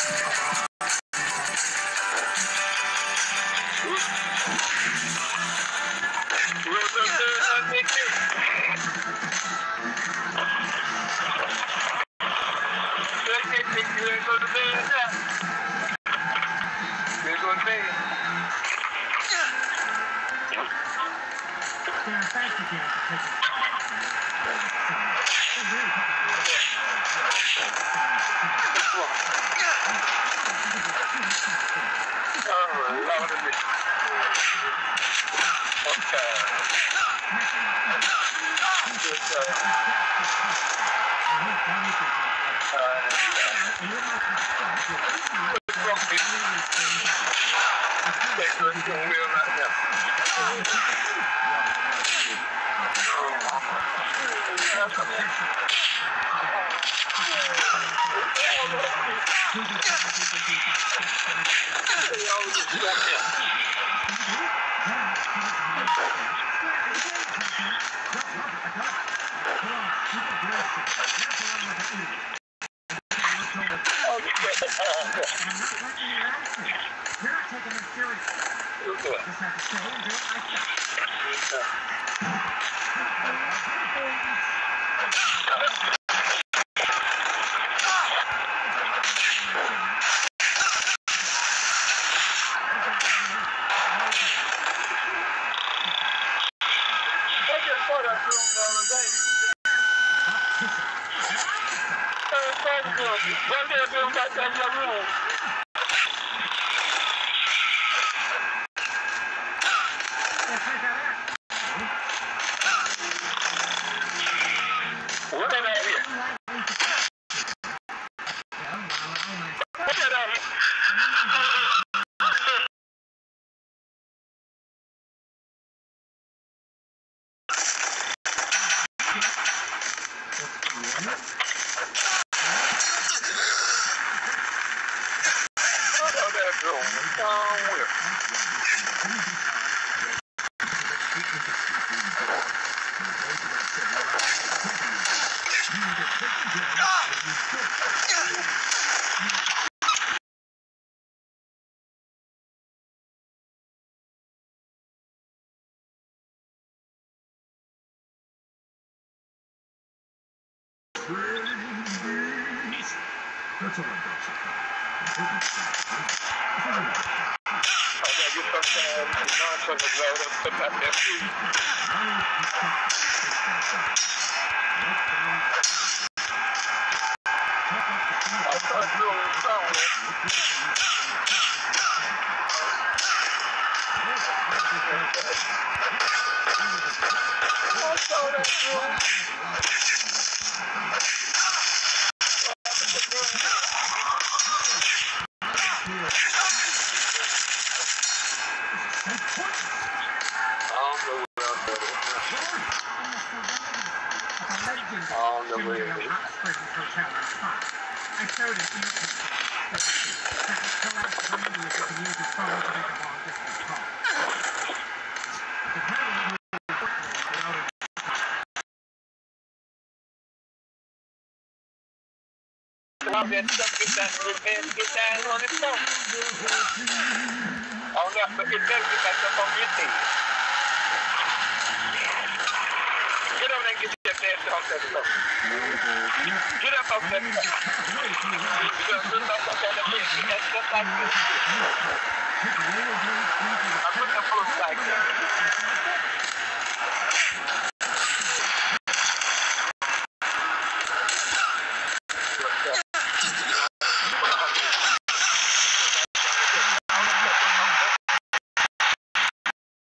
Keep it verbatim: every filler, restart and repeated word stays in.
That's all I've got so far. On the way. Well, that stuff get that, get that on its phone. Oh, no, but it does get that stuff on your team. Get over there and get that damn off that stuff. Get up off that stuff. You're going to put up off that stuff. Get that stuff like this. I'm putting the food like that.